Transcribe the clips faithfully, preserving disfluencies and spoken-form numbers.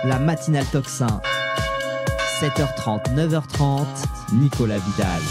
La matinale Tocsin. sept heures trente, neuf heures trente, Nicolas Vidal.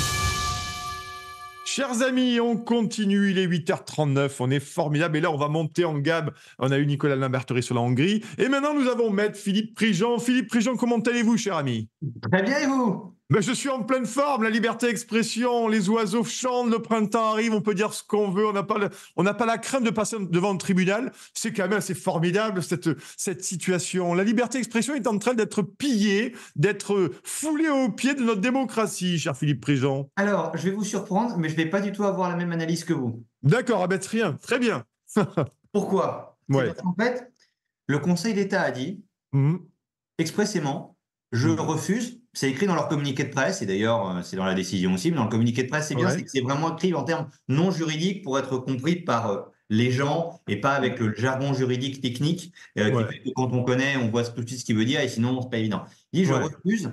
Chers amis, on continue, il est huit heures trente-neuf, on est formidable et là on va monter en gamme. On a eu Nicolas Limberterie sur la Hongrie et maintenant nous avons maître Philippe Prigent. Philippe Prigent, comment allez-vous, cher ami? Très bien, et vous? Ben, je suis en pleine forme, la liberté d'expression, les oiseaux chantent, le printemps arrive, on peut dire ce qu'on veut, on n'a pas, le- on n'a pas la crainte de passer devant le tribunal. C'est quand même assez formidable cette, cette situation. La liberté d'expression est en train d'être pillée, d'être foulée aux pieds de notre démocratie, cher Philippe Prigent. Alors, je vais vous surprendre, mais je ne vais pas du tout avoir la même analyse que vous. D'accord, ah ben, rien, très bien. Pourquoi? C'est Ouais. parce qu'en fait, le Conseil d'État a dit Mhm. expressément, je Mhm. refuse, c'est écrit dans leur communiqué de presse, et d'ailleurs euh, c'est dans la décision aussi, mais dans le communiqué de presse, c'est bien, Ouais. c'est que c'est vraiment écrit en termes non juridiques pour être compris par euh, les gens et pas avec le jargon juridique technique euh, qui Ouais. fait que quand on connaît, on voit tout de suite ce qu'il veut dire et sinon, c'est pas évident. Il dit, je Ouais. refuse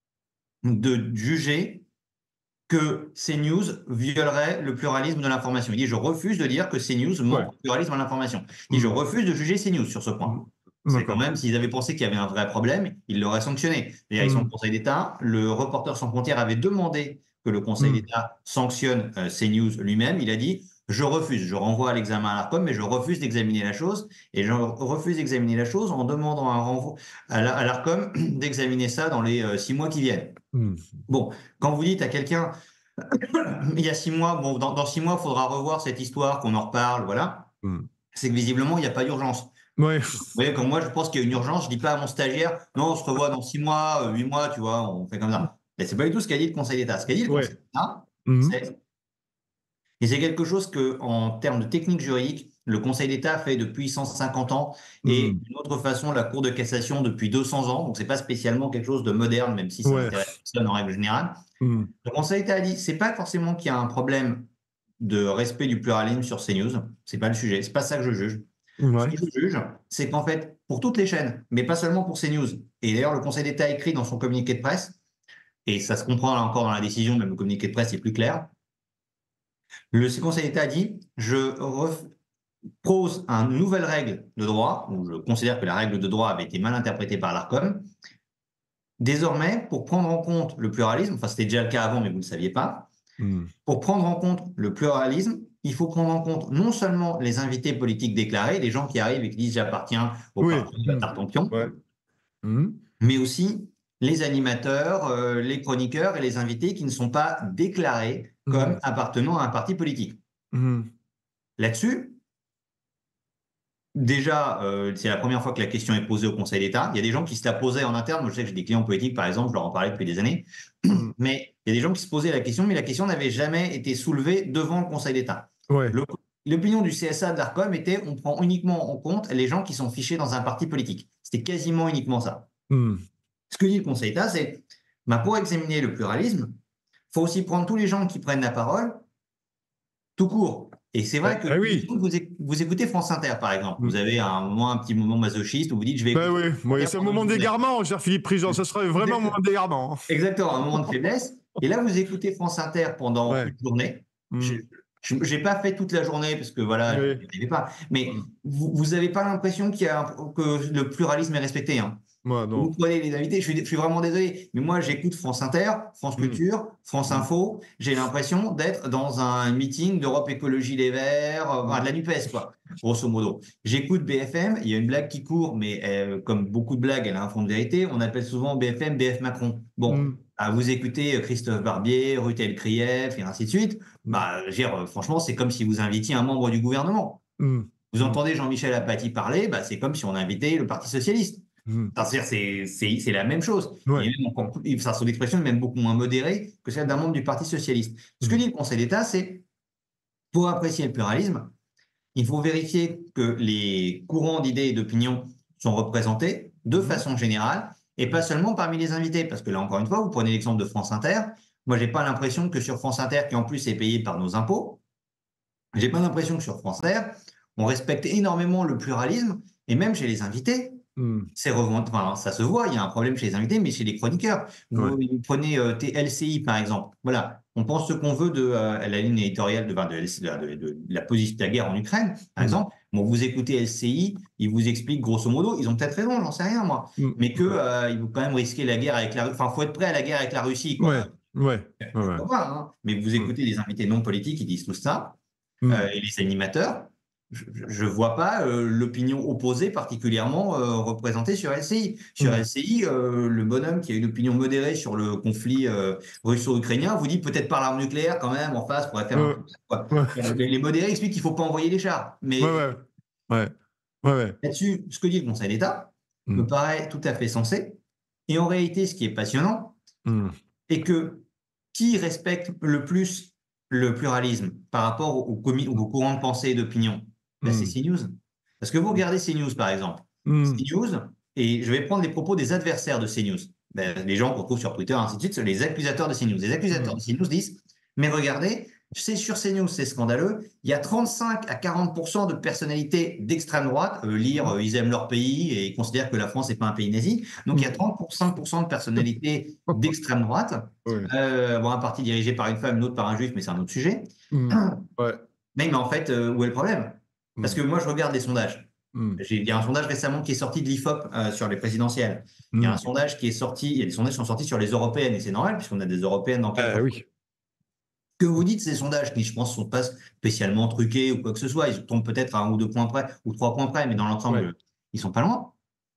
de juger que CNews violerait le pluralisme de l'information. Il dit, je refuse de dire que CNews manque Ouais. de pluralisme de l'information. Il dit, je Mhm. refuse de juger CNews sur ce point. Mhm. C'est quand D'accord. même, s'ils avaient pensé qu'il y avait un vrai problème, ils l'auraient sanctionné. D'ailleurs, ils sont au Mhm. Conseil d'État. Le Reporters sans frontières avait demandé que le Conseil Mhm. d'État sanctionne euh, CNews lui-même. Il a dit, je refuse, je renvoie à l'examen à l'Arcom, mais je refuse d'examiner la chose. Et je refuse d'examiner la chose en demandant un renvoi à la- à l'Arcom d'examiner ça dans les euh, six mois qui viennent. Mhm. Bon, quand vous dites à quelqu'un, il y a six mois, bon, dans, dans six mois, il faudra revoir cette histoire, qu'on en reparle, voilà, Mhm. c'est que visiblement, il n'y a pas d'urgence. Ouais. Vous voyez, comme moi, je pense qu'il y a une urgence, je dis pas à mon stagiaire, non, on se revoit dans six mois, euh, huit mois, tu vois, on fait comme ça. Mais c'est pas du tout ce qu'a dit le Conseil d'État. Ce qu'a dit le Ouais. Conseil d'État, Mhm. c'est, et c'est quelque chose que, en termes de technique juridique, le Conseil d'État fait depuis cent cinquante ans et Mhm. d'une autre façon, la Cour de cassation depuis deux cents ans. Donc, c'est pas spécialement quelque chose de moderne, même si ça Ouais. n'intéresse personne en règle générale. Mhm. Le Conseil d'État a dit, c'est pas forcément qu'il y a un problème de respect du pluralisme sur CNews. C'est pas le sujet. C'est pas ça que je juge. Ce Ouais. que je juge, c'est qu'en fait, pour toutes les chaînes, mais pas seulement pour CNews, et d'ailleurs le Conseil d'État a écrit dans son communiqué de presse, et ça se comprend là encore dans la décision, même le communiqué de presse est plus clair, le Conseil d'État a dit, je pose une nouvelle règle de droit, où je considère que la règle de droit avait été mal interprétée par l'Arcom. Désormais, pour prendre en compte le pluralisme, enfin c'était déjà le cas avant, mais vous ne le saviez pas, Mhm. pour prendre en compte le pluralisme, il faut prendre en compte non seulement les invités politiques déclarés, les gens qui arrivent et qui disent j'appartiens au Oui. parti de la Mhm. Tartampion, Ouais. Mhm. mais aussi les animateurs, euh, les chroniqueurs et les invités qui ne sont pas déclarés comme Mhm. appartenant à un parti politique. Mhm. Là-dessus, déjà, euh, c'est la première fois que la question est posée au Conseil d'État. Il y a des gens qui se la posaient en interne. Moi, je sais que j'ai des clients politiques, par exemple, je leur en parlais depuis des années. Mhm. Mais il y a des gens qui se posaient la question, mais la question n'avait jamais été soulevée devant le Conseil d'État. Ouais. Le- L'opinion du C S A de l'Arcom était on prend uniquement en compte les gens qui sont fichés dans un parti politique. C'était quasiment uniquement ça. Mhm. Ce que dit le Conseil d'État, c'est bah, pour examiner le pluralisme, il faut aussi prendre tous les gens qui prennent la parole tout court. Et c'est Eh vrai que eh oui. vous, éc- vous écoutez France Inter, par exemple. Vous Mhm. avez un moment, un petit moment masochiste où vous dites je vais Ben écouter oui, France oui, Inter c'est un pendant moment une journée. d'égarement, cher Philippe Prigent. Ce serait vraiment un moment d'égarement. Exactement, un moment de faiblesse. Et là, vous écoutez France Inter pendant Ouais. une journée. Je Mhm. n'ai pas fait toute la journée parce que voilà, je Oui. n'y arrivais pas. Mais Mhm. vous n'avez pas l'impression qu'il y a un- que le pluralisme est respecté, hein. Moi, Vous non. prenez les invités, je suis, je suis vraiment désolé, mais moi j'écoute France Inter, France Mhm. Culture, France Mhm. Info, j'ai l'impression d'être dans un meeting d'Europe Écologie Les Verts, euh, enfin, de la NUPES, quoi, grosso modo. J'écoute B F M, il y a une blague qui court, mais euh, comme beaucoup de blagues, elle a un fond de vérité, on appelle souvent B F M B F Macron. Bon, Mhm. ah, vous écoutez euh, Christophe Barbier, Ruth Krief, et ainsi de suite, Mhm. bah, je veux dire, euh, franchement, c'est comme si vous invitiez un membre du gouvernement. Mhm. Vous Mhm. entendez Jean-Michel Apathy parler, bah, c'est comme si on invitait le Parti Socialiste. Mhm. Enfin, c'est-à-dire, c'est c'est- c'est la même chose. Ouais. Et même encore plus, enfin, son expression est même beaucoup moins modérée que celle d'un membre du Parti Socialiste. Ce que Mhm. dit le Conseil d'État, c'est pour apprécier le pluralisme, il faut vérifier que les courants d'idées et d'opinions sont représentés de Mhm. façon générale et pas seulement parmi les invités. Parce que là, encore une fois, vous prenez l'exemple de France Inter. Moi, j'ai pas l'impression que sur France Inter, qui en plus est payé par nos impôts, j'ai pas l'impression que sur France Inter, on respecte énormément le pluralisme et même chez les invités. Mhm. C'est revend... enfin, ça se voit, il y a un problème chez les invités, mais chez les chroniqueurs. Ouais. Vous, vous prenez euh, L C I, par exemple. Voilà, on pense ce qu'on veut de euh, la ligne éditoriale de, de, de, de, de la position de la guerre en Ukraine, par Mhm. exemple. Bon, vous écoutez L C I, ils vous expliquent grosso modo, ils ont peut-être raison, j'en sais rien moi, Mm. mais que euh, il faut quand même risquer la guerre avec la Russie. Enfin, faut être prêt à la guerre avec la Russie, quoi. Ouais, ouais, ouais, Pourquoi ouais. pas, hein. Mais vous écoutez les invités non politiques, ils disent tout ça, Mm. euh, et les animateurs. Je ne vois pas euh, l'opinion opposée particulièrement euh, représentée sur L C I. Sur Mm. L C I, euh, le bonhomme qui a une opinion modérée sur le conflit euh, russo-ukrainien vous dit peut-être par l'arme nucléaire quand même en face pourrait faire Ouais, un peu quoi. ouais, Les, les modérés expliquent qu'il ne faut pas envoyer les chars. Mais ouais, ouais, ouais, ouais, ouais. là-dessus, ce que dit le Conseil d'État Mm. me paraît tout à fait sensé. Et en réalité, ce qui est passionnant, Mm. est que qui respecte le plus le pluralisme par rapport au, commis- au courant de pensée et d'opinion? Ben, c'est Mm. CNews. Parce que vous regardez CNews, par exemple. Mm. CNews, et je vais prendre les propos des adversaires de CNews. Ben, les gens qu'on trouve sur Twitter, ainsi de suite, c'est les accusateurs de CNews. Les accusateurs Mm. de CNews disent, mais regardez, c'est sur CNews, c'est scandaleux, il y a trente-cinq à quarante pour cent de personnalités d'extrême droite, euh, lire, euh, ils aiment leur pays et ils considèrent que la France n'est pas un pays nazi. Donc il y a trente-cinq pour cent de personnalités d'extrême droite, Ouais. euh, bon, un parti dirigé par une femme, l'autre par un juif, mais c'est un autre sujet. Mm. Ouais. Mais, mais en fait, euh, où est le problème? Parce Mm. que moi, je regarde les sondages. Mm. J'ai- Il y a un sondage récemment qui est sorti de l'I F O P euh, sur les présidentielles. Il y a Mm. un sondage qui est sorti, il y a des sondages qui sont sortis sur les européennes, et c'est normal, puisqu'on a des européennes dans quelques Ah oui. que vous dites, ces sondages qui, je pense, ne sont pas spécialement truqués ou quoi que ce soit, ils tombent peut-être à un ou deux points près, ou trois points près, mais dans l'ensemble, Ouais. ils sont pas loin.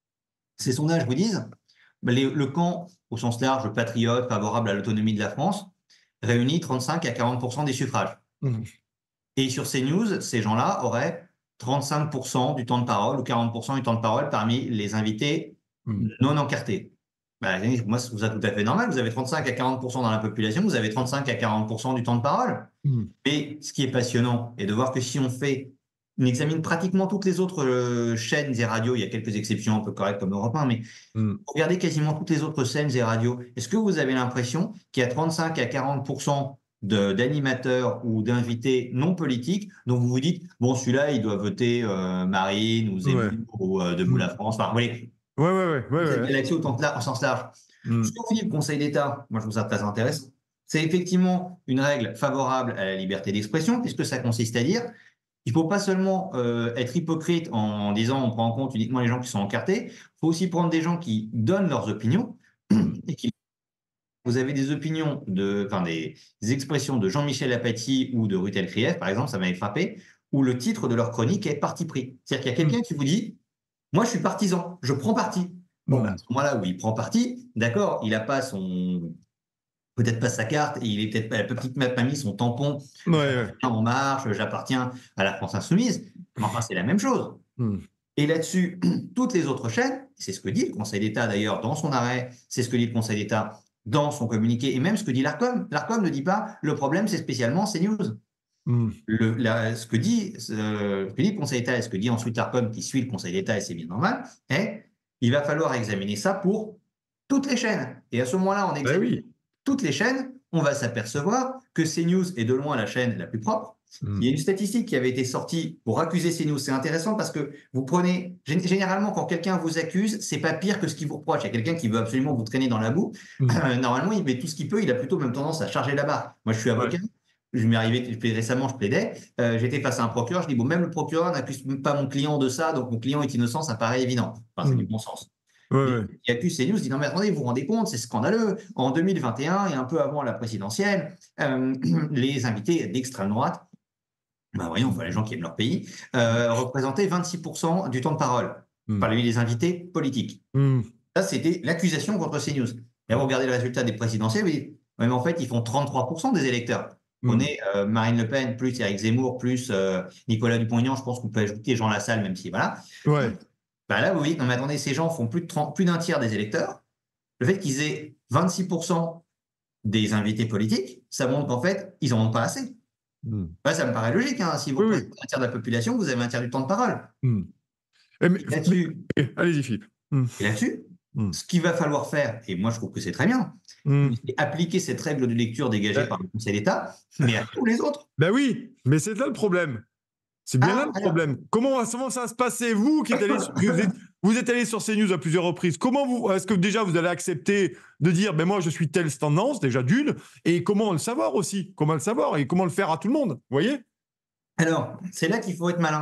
Ces sondages vous disent, ben, les- le camp, au sens large, patriote, favorable à l'autonomie de la France, réunit trente-cinq à quarante pour cent des suffrages. Mm. Et sur CNews, ces gens-là auraient trente-cinq pour cent du temps de parole ou quarante pour cent du temps de parole parmi les invités Mm. non encartés. Bah, moi, je trouve ça tout à fait normal. Vous avez trente-cinq à quarante pour cent dans la population, vous avez trente-cinq à quarante pour cent du temps de parole. Mm. Mais ce qui est passionnant est de voir que si on fait, on examine pratiquement toutes les autres euh, chaînes et radios, il y a quelques exceptions un peu correctes comme Europe un, mais Mm. regardez quasiment toutes les autres chaînes et radios. Est-ce que vous avez l'impression qu'il y a trente-cinq à quarante pour cent de- d'animateurs ou d'invités non politiques dont vous vous dites, bon, celui-là, il doit voter euh, Marine ou Zemmour Ouais. ou euh, Debout Mm. la France. Enfin, vous voyez, Ouais, ouais, ouais, ouais, cette ouais. galaxie au, temps de la- au sens large. Mm. Ce qu'on dit le Conseil d'État, moi je trouve ça très intéressant, c'est effectivement une règle favorable à la liberté d'expression, puisque ça consiste à dire il ne faut pas seulement euh, être hypocrite en disant on prend en compte uniquement les gens qui sont encartés, il faut aussi prendre des gens qui donnent leurs opinions et qui. Vous avez des opinions, de, enfin des, des expressions de Jean-Michel Apathy ou de Rutel Krief, par exemple, ça m'avait frappé, où le titre de leur chronique est parti pris. C'est-à-dire qu'il y a quelqu'un qui vous dit moi, je suis partisan, je prends parti. Bon, Mm. ben, à ce moment-là où il prend parti, d'accord, il n'a pas son. Peut-être pas sa carte, et il est peut-être pas la petite mamie, son tampon. Ouais, ouais. J'appartiens En Marche, j'appartiens à la France Insoumise. Mais enfin, c'est la même chose. Mm. Et là-dessus, toutes les autres chaînes, c'est ce que dit le Conseil d'État d'ailleurs dans son arrêt, c'est ce que dit le Conseil d'État dans son communiqué, et même ce que dit l'Arcom. L'Arcom ne dit pas le problème, c'est spécialement CNews. Mm. Le, la, ce, que dit, euh, ce que dit le Conseil d'État et ce que dit ensuite l'Arcom, qui suit le Conseil d'État, et c'est bien normal, est il va falloir examiner ça pour toutes les chaînes. Et à ce moment-là, on Bah examine oui. toutes les chaînes, on va s'apercevoir que CNews est de loin la chaîne la plus propre. Mm. Il y a une statistique qui avait été sortie pour accuser CNews. C'est intéressant parce que vous prenez, gén- généralement, quand quelqu'un vous accuse, c'est pas pire que ce qu'il vous reproche. Il y a quelqu'un qui veut absolument vous traîner dans la boue. Mm. Euh, normalement, il met tout ce qu'il peut. Il a plutôt même tendance à charger la barre. Moi, je suis avocat. Ouais. Je m'est arrivé je plaidais- récemment, je plaidais. Euh, J'étais face à un procureur. Je dis bon, même le procureur n'accuse pas mon client de ça, donc mon client est innocent. Ça paraît évident. Enfin, c'est Mm. du bon sens. Ouais, Et ouais. qui accuse CNews, dit non mais attendez, vous vous rendez compte, c'est scandaleux. En deux mille vingt et un et un peu avant la présidentielle, euh, les invités d'extrême droite, ben voyons, enfin, les gens qui aiment leur pays, euh, représentaient vingt-six pour cent du temps de parole Mm. parmi les invités politiques. Mm. Ça, c'était l'accusation contre CNews. Et vous regardez le résultat des présidentielles, vous dites, ouais, mais en fait, ils font trente-trois pour cent des électeurs. On Mm. est euh, Marine Le Pen, plus Éric Zemmour, plus euh, Nicolas Dupont-Aignan, je pense qu'on peut ajouter Jean Lassalle, même si voilà. Ouais. Ben là, vous dites, non mais attendez, ces gens font plus de trente plus d'un tiers des électeurs. Le fait qu'ils aient vingt-six pour cent des invités politiques, ça montre qu'en fait, ils n'en ont pas assez. Mm. Ouais, ça me paraît logique. Hein. Si vous Oui, oui. représentez un tiers de la population, vous avez un tiers du temps de parole. Mm. Eh, mais- Et là-dessus, mais- allez-y, Philippe. Mm. et là-dessus, Mm. ce qu'il va falloir faire, et moi je trouve que c'est très bien, Mm. c'est appliquer cette règle de lecture dégagée Ouais. par le Conseil d'État, mais à tous les autres. Ben oui, mais c'est là le problème. C'est bien Ah, là le alors. problème. Comment, comment ça va se passer, vous qui êtes allé sur, vous, êtes, vous êtes allé sur CNews à plusieurs reprises. Comment vous, est-ce que déjà vous allez accepter de dire, ben moi je suis telle tendance, déjà d'une, et comment le savoir aussi, comment le savoir et comment le faire à tout le monde, vous voyez? Alors, c'est là qu'il faut être malin.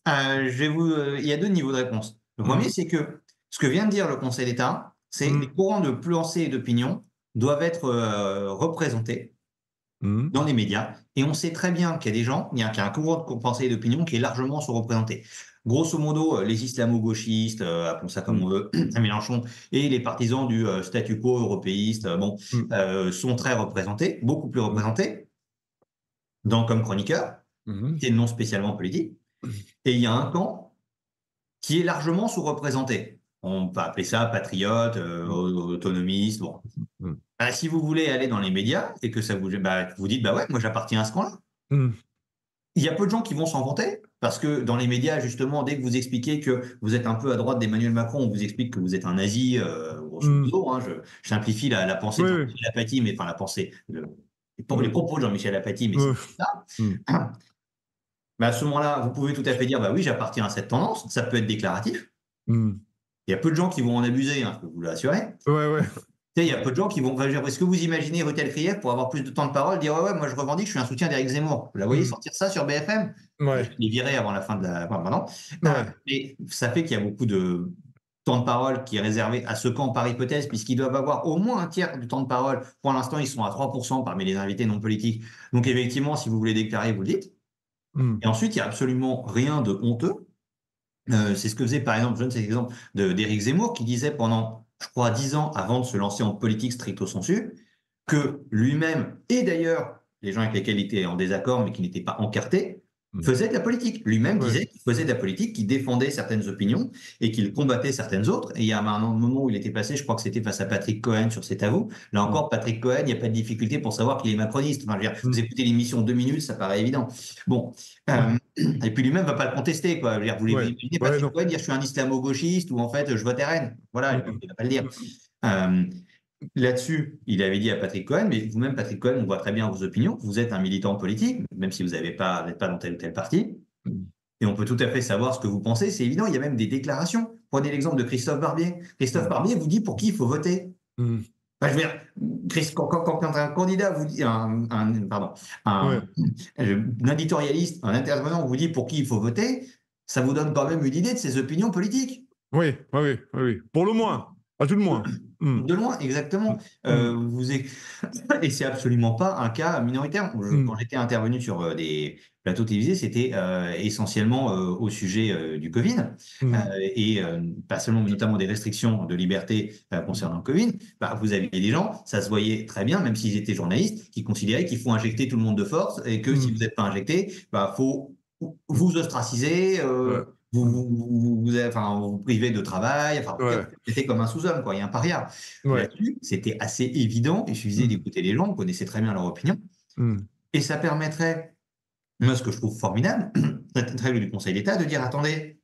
Euh, je vais vous, euh, il y a deux niveaux de réponse. Le premier, Mmh. c'est que ce que vient de dire le Conseil d'État, c'est que Mmh. les courants de pensée et d'opinion doivent être euh, représentés Mmh. dans les médias. Et on sait très bien qu'il y a des gens, il y a, qu'il y a un courant de pensée et d'opinion qui est largement sous-représenté. Grosso modo, euh, les islamo-gauchistes, euh, appelons ça comme Mmh. on veut, à Mélenchon, et les partisans du euh, statu quo européiste, euh, bon, Mmh. euh, sont très représentés, beaucoup plus Mmh. représentés, dans, comme chroniqueurs, Mmh. et non spécialement politiques. Et il y a un camp qui est largement sous-représenté. On peut appeler ça patriote, euh, autonomiste. Bon. Mmh. Ah, si vous voulez aller dans les médias et que ça vous, bah, vous dites, bah ouais, moi j'appartiens à ce camp-là. Mmh. Il y a peu de gens qui vont s'en vanter parce que dans les médias, justement, dès que vous expliquez que vous êtes un peu à droite d'Emmanuel Macron, on vous explique que vous êtes un nazi, euh, grosso Mmh. modo. Hein, je, je simplifie la, la pensée Oui, de oui. Jean-Michel Apathy, mais enfin la pensée, le- les, Mmh. les propos de Jean-Michel Apathy, mais Ouais. c'est ça. Mmh. Bah, à ce moment-là, vous pouvez tout à fait dire, bah oui, j'appartiens à cette tendance. Ça peut être déclaratif. Mmh. Il y a peu de gens qui vont en abuser, hein, je peux vous l'assurer. Ouais, ouais. Tu sais, il y a peu de gens qui vont. Enfin, je veux dire, est-ce que vous imaginez Rutel Krief pour avoir plus de temps de parole dire ouais, ouais, moi je revendique, je suis un soutien d'Éric Zemmour. Vous la voyez Mmh. sortir ça sur B F M? Ouais. Il est viré avant la fin de la. Enfin, pardon. Ouais. Et ça fait qu'il y a beaucoup de temps de parole qui est réservé à ce camp par hypothèse, puisqu'ils doivent avoir au moins un tiers du temps de parole. Pour l'instant, ils sont à trois pour cent parmi les invités non politiques. Donc, effectivement, si vous voulez déclarer, vous le dites. Mmh. Et ensuite, il n'y a absolument rien de honteux. Euh, c'est ce que faisait, par exemple, je donne cet exemple d'Éric Zemmour, qui disait pendant, je crois, dix ans avant de se lancer en politique stricto sensu, que lui-même, et d'ailleurs les gens avec lesquels il était en désaccord, mais qui n'étaient pas encartés, Mmh. faisaient de la politique. Lui-même Ouais. disait qu'il faisait de la politique, qu'il défendait certaines opinions et qu'il combattait certaines autres. Et il y a un moment où il était passé, je crois que c'était face à Patrick Cohen sur C'est à vous. Là encore, Patrick Cohen, il n'y a pas de difficulté pour savoir qu'il est macroniste. Enfin, je veux dire, Mmh. vous écoutez l'émission deux minutes, ça paraît évident. Bon. Euh, et puis lui-même ne va pas le contester, quoi. Je veux dire, vous Ouais. imaginez Ouais, Patrick non. Cohen dire je suis un islamo-gauchiste ou en fait je vote R N. Voilà, Mmh. il ne va pas le dire. Euh, Là-dessus, il avait dit à Patrick Cohen, mais vous-même, Patrick Cohen, on voit très bien vos opinions. Vous êtes un militant politique, même si vous n'êtes pas, pas dans tel ou tel parti. Et on peut tout à fait savoir ce que vous pensez. C'est évident, il y a même des déclarations. Prenez l'exemple de Christophe Barbier. Christophe Barbier vous dit pour qui il faut voter. Mmh. Enfin, je veux dire, Chris, quand, quand, quand un candidat vous dit, un, un, pardon, un, Ouais. un éditorialiste, un intervenant vous dit pour qui il faut voter, ça vous donne quand même une idée de ses opinions politiques. Oui, oui, oui, oui. Pour le moins, à tout le moins. Mmh. De loin, exactement. Mmh. Euh, vous est... Et c'est absolument pas un cas minoritaire. Je, Mmh. quand j'étais intervenu sur euh, des plateaux télévisés, c'était euh, essentiellement euh, au sujet euh, du Covid Mmh. euh, et euh, pas seulement, mais notamment des restrictions de liberté euh, concernant le Covid. Bah, vous aviez des gens, ça se voyait très bien, même s'ils étaient journalistes, qui considéraient qu'il faut injecter tout le monde de force et que Mmh. si vous n'êtes pas injecté, bah, faut vous ostraciser. Euh, Ouais. Vous, vous, vous, vous, enfin, vous privez de travail, enfin, Ouais. c'était comme un sous-homme, quoi, il y a un paria. Ouais. Là-dessus, c'était assez évident, il suffisait Mmh. d'écouter les gens, on connaissait très bien leur opinion, Mmh. et ça permettrait, moi, ce que je trouve formidable, cette règle du Conseil d'État, de dire, attendez,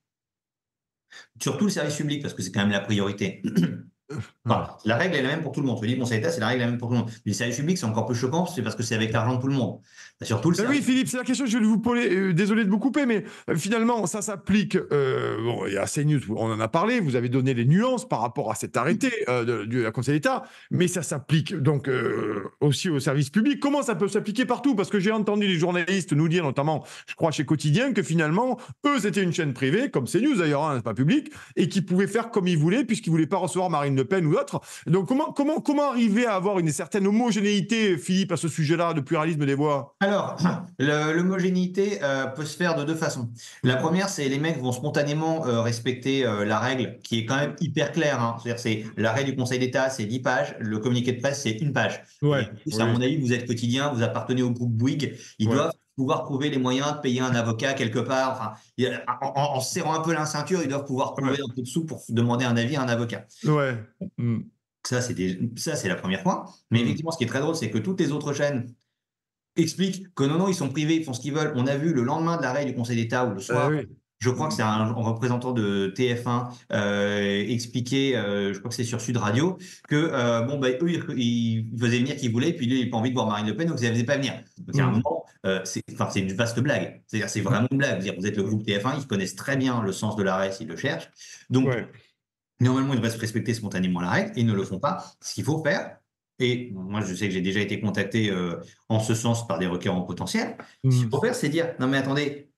surtout le service public, parce que c'est quand même la priorité. Enfin, la règle est la même pour tout le monde. Je dis, le Conseil d'État, c'est la règle la même pour tout le monde. Mais le service public, c'est encore plus choquant, c'est parce que c'est avec l'argent de tout le monde. Surtout le Ben oui, service. Philippe, c'est la question que je vais vous poser. Euh, désolé de vous couper, mais euh, finalement, ça s'applique. Euh, bon, il y a CNews, on en a parlé, vous avez donné les nuances par rapport à cet arrêté euh, de, du Conseil d'État, mais ça s'applique donc euh, aussi au service public. Comment ça peut s'appliquer partout? Parce que j'ai entendu les journalistes nous dire, notamment, je crois, chez Quotidien, que finalement, eux, c'était une chaîne privée, comme CNews d'ailleurs, hein, c'est pas public, et qui pouvaient faire comme ils voulaient, puisqu'ils ne voulaient pas recevoir Marine Le Pen ou d'autres. Donc, comment, comment, comment arriver à avoir une certaine homogénéité, Philippe, à ce sujet-là, de pluralisme des voix? Alors, l'homogénéité euh, peut se faire de deux façons. La première, c'est les mecs vont spontanément euh, respecter euh, la règle qui est quand même hyper claire. Hein. C'est-à-dire, c'est l'arrêt du Conseil d'État, c'est dix pages. Le communiqué de presse, c'est une page. Ouais, Et en plus, oui. à mon avis, vous êtes Quotidien, vous appartenez au groupe Bouygues. Ils Ouais. doivent pouvoir trouver les moyens de payer un avocat quelque part. Enfin, il y a- en, en- en se serrant un peu la ceinture, ils doivent pouvoir trouver Ouais. un peu de sous pour demander un avis à un avocat. Ouais. Mm. Ça, c'est des- ça, c'est la première fois. Mais Mm. effectivement, ce qui est très drôle, c'est que toutes les autres chaînes expliquent que non, non, ils sont privés, ils font ce qu'ils veulent. On a vu le lendemain de l'arrêt du Conseil d'État ou le soir, Ah oui. je crois que c'est un, un représentant de T F un euh, expliquer, euh, je crois que c'est sur Sud Radio, que euh, bon, bah, eux, ils, ils faisaient venir qui voulaient, puis lui, il n'avait pas envie de voir Marine Le Pen, donc ils ne faisaient pas venir. Donc, à un Mm. moment, euh, c'est enfin, c'est une vaste blague. C'est-à-dire, c'est vraiment une blague. C'est-à-dire, vous êtes le groupe T F un, ils connaissent très bien le sens de l'arrêt s'ils le cherchent. Donc, Ouais. normalement, ils devraient se respecter spontanément la règle, et ils ne le font pas. Ce qu'il faut faire, et moi, je sais que j'ai déjà été contacté euh, en ce sens par des requérants potentiels, ce qu'il Mm. faut faire, c'est dire, non mais attendez,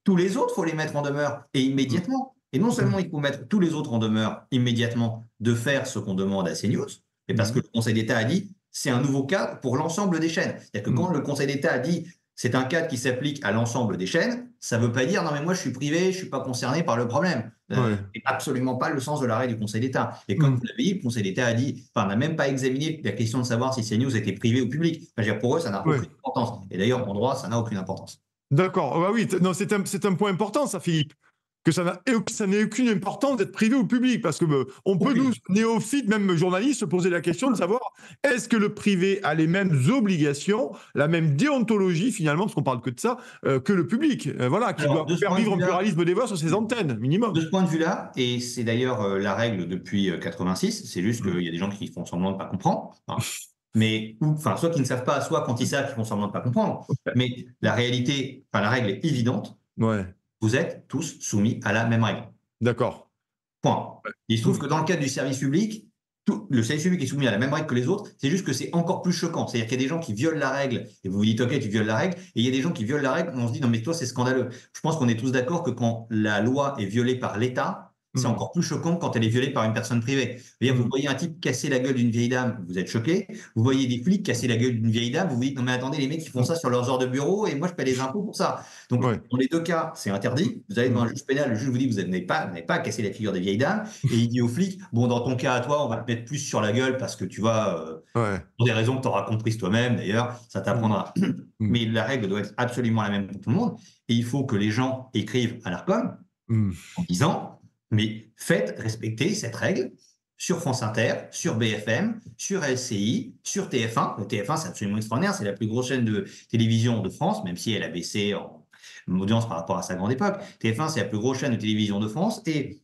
tous les autres, il faut les mettre en demeure et immédiatement. Et non seulement il faut mettre tous les autres en demeure immédiatement de faire ce qu'on demande à CNews, mais parce que le Conseil d'État a dit c'est un nouveau cadre pour l'ensemble des chaînes. C'est-à-dire que quand le Conseil d'État a dit c'est un cadre qui s'applique à l'ensemble des chaînes, ça ne veut pas dire non mais moi je suis privé, je ne suis pas concerné par le problème. Ouais. Euh, c'est absolument pas le sens de l'arrêt du Conseil d'État. Et comme Mm. vous l'avez dit, le Conseil d'État a dit, enfin n'a même pas examiné la question de savoir si CNews était privé ou public. Enfin, je veux dire, pour eux, ça n'a Ouais. aucune importance. Et d'ailleurs, en droit, ça n'a aucune importance. D'accord. Bah oui, t- non, c'est un, c'est un point important, ça, Philippe. Que ça n'a ça n'a aucune importance d'être privé ou public. Parce que euh, on peut, Aucune. nous, néophytes, même journalistes, se poser la question de savoir est-ce que le privé a les mêmes obligations, la même déontologie, finalement, parce qu'on parle que de ça, euh, que le public. Euh, voilà, qui Alors, de doit ce faire point de vivre un vue-là- pluralisme des voix sur ses antennes, minimum. De ce point de vue-là, et c'est d'ailleurs euh, la règle depuis euh, quatre-vingt-six, c'est juste Mm. qu'il y a des gens qui font semblant de ne pas comprendre, hein. Mais, ou, enfin, soit qui ne savent pas, soit quand ils savent, ils font semblant de ne pas comprendre. Mais la réalité, enfin, la règle est évidente, Ouais, vous êtes tous soumis à la même règle. d'accord. Point. Il se trouve que dans le cadre du service public, tout, le service public est soumis à la même règle que les autres, c'est juste que c'est encore plus choquant. C'est-à-dire qu'il y a des gens qui violent la règle, et vous vous dites, OK, tu violes la règle, et il y a des gens qui violent la règle, et on se dit, non, mais toi, c'est scandaleux. Je pense qu'on est tous d'accord que quand la loi est violée par l'État, c'est Mm. encore plus choquant quand elle est violée par une personne privée. C'est-à-dire, vous Mm. voyez un type casser la gueule d'une vieille dame, vous êtes choqué. Vous voyez des flics casser la gueule d'une vieille dame, vous vous dites, non, mais attendez, les mecs, ils font ça sur leurs heures de bureau, et moi, je paie les impôts pour ça. Donc, Ouais. dans les deux cas, c'est interdit. Vous allez devant un juge pénal, le juge vous dit, vous n'avez pas, vous n'avez pas à casser la figure des vieilles dames, et il dit au flic, bon, dans ton cas à toi, on va te mettre plus sur la gueule parce que tu vas, euh, Ouais. pour des raisons que tu auras comprises toi-même, d'ailleurs, ça t'apprendra. Mais la règle doit être absolument la même pour tout le monde, et il faut que les gens écrivent à l'Arcom Mm. en disant, mais faites respecter cette règle sur France Inter, sur B F M, sur L C I, sur T F un. Le T F un, c'est absolument extraordinaire, c'est la plus grosse chaîne de télévision de France, même si elle a baissé en audience par rapport à sa grande époque. T F un, c'est la plus grosse chaîne de télévision de France, et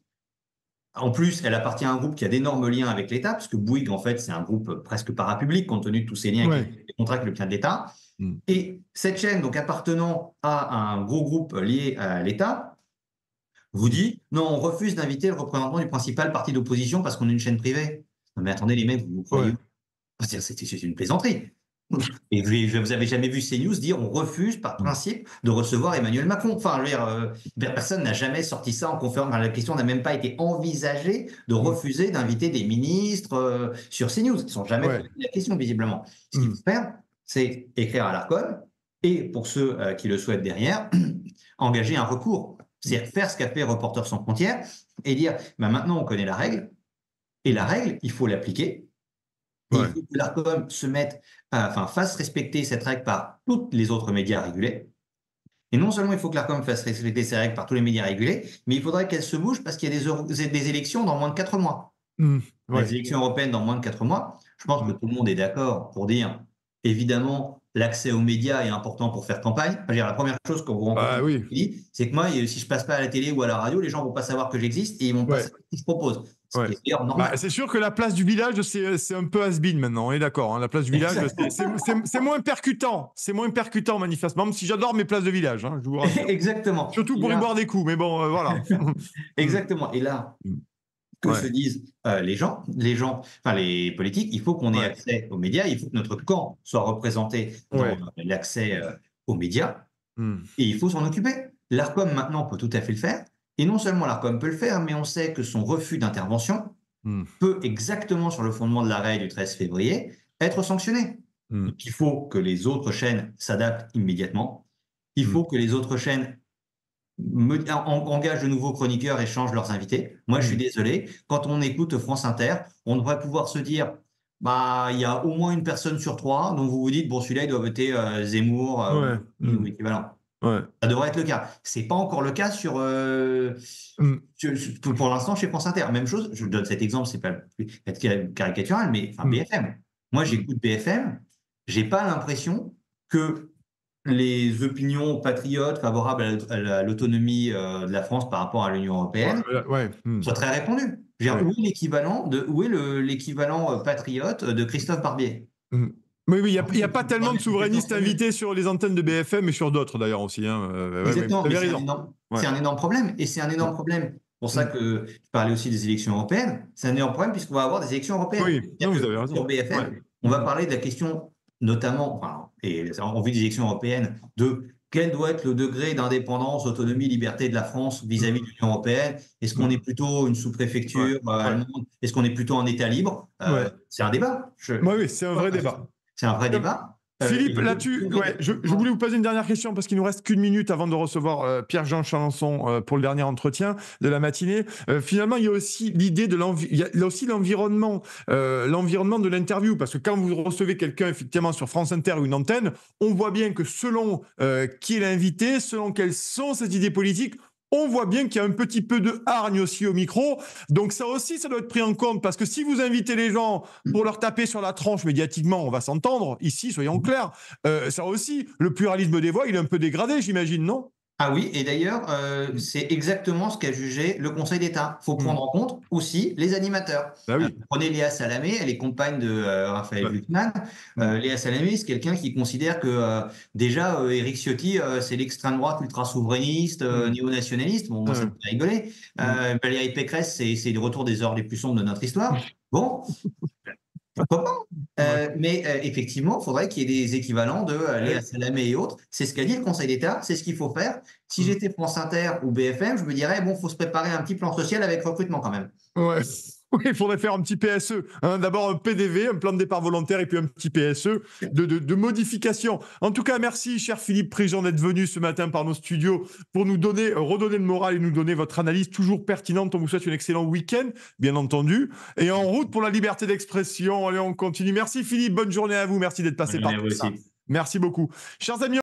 en plus, elle appartient à un groupe qui a d'énormes liens avec l'État, parce que Bouygues, en fait, c'est un groupe presque parapublic, compte tenu de tous ces liens, Ouais. avec les contrats qui obtient de l'État. Mm. Et cette chaîne, donc appartenant à un gros groupe lié à l'État, vous dit non, on refuse d'inviter le représentant du principal parti d'opposition parce qu'on est une chaîne privée. Non, mais attendez, les mecs, vous vous croyez Ouais. où? C'est c'est une plaisanterie. Et vous, vous avez jamais vu CNews dire on refuse par principe de recevoir Emmanuel Macron. Enfin, je veux dire, euh, personne n'a jamais sorti ça en conférence. Enfin, la question n'a même pas été envisagée de refuser d'inviter des ministres euh, sur CNews. Ils ne sont jamais Ouais. posé la question, visiblement. Ce qu'il Mm. faut faire, c'est écrire à l'Arcom et, pour ceux euh, qui le souhaitent derrière, engager un recours. C'est-à-dire faire ce qu'a fait Reporters sans frontières et dire bah, maintenant on connaît la règle, et la règle, il faut l'appliquer. Et Ouais. il faut que l'Arcom se mette, à- enfin, fasse respecter cette règle par tous les autres médias régulés. Et non seulement il faut que l'Arcom fasse respecter ces règles par tous les médias régulés, mais il faudrait qu'elle se bouge parce qu'il y a des, euro- des élections dans moins de quatre mois. Mm. Ouais. Les élections européennes dans moins de quatre mois. Je pense que Mm. tout le monde est d'accord pour dire, évidemment, l'accès aux médias est important pour faire campagne. Enfin, je veux dire, la première chose qu'on vous rencontre, Bah oui. c'est que moi, si je passe pas à la télé ou à la radio, les gens vont pas savoir que j'existe et ils vont pas Ouais. savoir ce qui se propose. Ce Ouais. qui est d'ailleurs normal. Bah, c'est sûr que la place du village, c'est c'est un peu has-been maintenant, on est d'accord. Hein. La place du village, c'est- c'est c'est- c'est moins percutant. C'est moins percutant, manifestement, même si j'adore mes places de village, hein, je vous rassure. Exactement. Surtout Et pour y là- boire des coups, mais bon, euh, voilà. Exactement. Et là, Mm. que Ouais. se disent euh, les gens, les gens, enfin les politiques, il faut qu'on ait Ouais. accès aux médias, il faut que notre camp soit représenté dans Ouais. euh, l'accès euh, aux médias, Mm. et il faut s'en occuper. L'Arcom maintenant peut tout à fait le faire, et non seulement l'Arcom peut le faire, mais on sait que son refus d'intervention Mm. peut, exactement sur le fondement de l'arrêt du treize février, être sanctionné. Mm. Donc, il faut que les autres chaînes s'adaptent immédiatement. Il Mm. faut que les autres chaînes me- en- engagent de nouveaux chroniqueurs et changent leurs invités. Moi, je suis Mm. désolé. Quand on écoute France Inter, on devrait pouvoir se dire, bah, il y a au moins une personne sur trois dont vous vous dites, bon, celui-là, il doit voter euh, Zemmour euh, Ouais. ou Mm. équivalent. Ouais. Ça devrait être le cas. C'est pas encore le cas sur, euh, Mm. sur- sur- pour, pour l'instant chez France Inter. Même chose, je donne cet exemple, c'est pas être car- caricatural, mais enfin Mm. B F M. Moi, j'écoute B F M, j'ai pas l'impression que les opinions patriotes favorables à la- à la- à l'autonomie euh, de la France par rapport à l'Union européenne Ouais. Ouais. Mm. soient très répandues. Je veux dire, Ouais. où est l'équivalent de où est le- l'équivalent euh, patriote de Christophe Barbier? Mm. Oui, oui, il n'y a, a pas tellement de souverainistes invités sur les antennes de B F M et sur d'autres d'ailleurs aussi. Hein. Euh, ouais, Exactement, ouais, vous mais avez c'est un, raison. énorme, Ouais. c'est un énorme problème. Et c'est un énorme problème. C'est pour ça Mm. que je parlais aussi des élections européennes. C'est un énorme problème puisqu'on va avoir des élections européennes. Oui, C'est-à-dire non, que vous avez raison. sur B F M, Ouais. on va Mm. parler de la question, notamment, enfin, et en vue des élections européennes, de quel doit être le degré d'indépendance, autonomie, liberté de la France vis-à-vis de l'Union européenne? Est-ce qu'on est plutôt une sous-préfecture Ouais, euh, ouais. allemande? Est-ce qu'on est plutôt un État libre? Euh, Ouais. C'est un débat. Je- Ouais, oui, c'est un vrai débat. C'est un vrai Euh, débat. Euh, et Philippe, je- là-dessus, ouais, je, je voulais vous poser une dernière question parce qu'il nous reste qu'une minute avant de recevoir euh, Pierre-Jean Chalençon euh, pour le dernier entretien de la matinée. Euh, finalement, il y a aussi l'idée de l'envi- il y a il y a aussi l'environnement, euh, l'environnement de l'interview, parce que quand vous recevez quelqu'un effectivement sur France Inter ou une antenne, on voit bien que selon euh, qui est l'invité, selon quelles sont ses idées politiques, on voit bien qu'il y a un petit peu de hargne aussi au micro. Donc ça aussi, ça doit être pris en compte, parce que si vous invitez les gens pour leur taper sur la tronche médiatiquement, on va s'entendre, ici, soyons clairs, euh, ça aussi, le pluralisme des voix, il est un peu dégradé, j'imagine, non? Ah oui, et d'ailleurs, euh, Mm. c'est exactement ce qu'a jugé le Conseil d'État. Il faut Mm. prendre en compte aussi les animateurs. Bah Euh, oui. prenez Léa Salamé, elle est compagne de euh, Raphaël Ouais. Glucksmann. Euh, Léa Salamé, c'est quelqu'un qui considère que euh, déjà euh, Éric Ciotti, euh, c'est l'extrême droite ultra-souverainiste, euh, Mm. néo-nationaliste. Bon, moi, ça Ouais. me fait rigoler. Mm. Euh, Valérie Pécresse, c'est c'est le retour des heures les plus sombres de notre histoire. Bon, pourquoi pas? Ouais. Euh, mais euh, effectivement, il faudrait qu'il y ait des équivalents de euh, Léa Ouais. Salamé et autres. C'est ce qu'a dit le Conseil d'État, c'est ce qu'il faut faire. Si Mm. j'étais France Inter ou B F M, je me dirais, bon, il faut se préparer un petit plan social avec recrutement quand même. Ouais. Oui, il faudrait faire un petit P S E. Hein. D'abord un P D V, un plan de départ volontaire, et puis un petit P S E de, de, de modification. En tout cas, merci, cher Philippe Prigent, d'être venu ce matin par nos studios pour nous donner, redonner le moral et nous donner votre analyse toujours pertinente. On vous souhaite un excellent week-end, bien entendu. Et en route pour la liberté d'expression. Allez, on continue. Merci, Philippe. Bonne journée à vous. Merci d'être passé Bonne journée par à tout vous ça. aussi. Merci beaucoup. Chers amis,